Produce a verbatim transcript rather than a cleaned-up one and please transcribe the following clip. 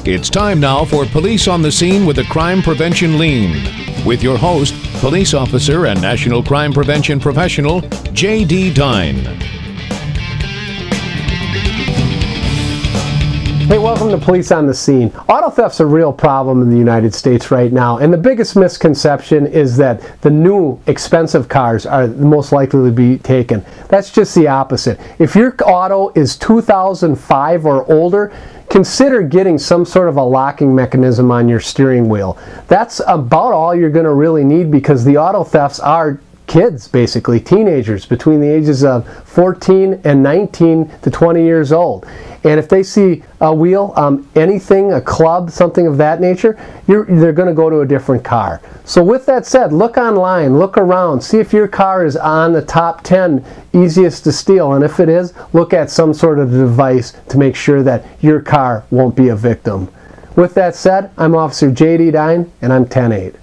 It's time now for Police on the Scene with a Crime Prevention Lean. With your host, Police Officer and National Crime Prevention Professional, J D Dhein. Hey, welcome to Police on the Scene. Auto theft's a real problem in the United States right now, and the biggest misconception is that the new expensive cars are most likely to be taken. That's just the opposite. If your auto is two thousand five or older, consider getting some sort of a locking mechanism on your steering wheel. That's about all you're going to really need, because the auto thefts are kids, basically teenagers between the ages of fourteen and nineteen to twenty years old. And if they see a wheel, um, anything, a club, something of that nature, you're, they're going to go to a different car. So with that said, look online, look around, see if your car is on the top ten easiest to steal, and if it is, look at some sort of device to make sure that your car won't be a victim. With that said, I'm Officer J D Dhein, and I'm ten eight.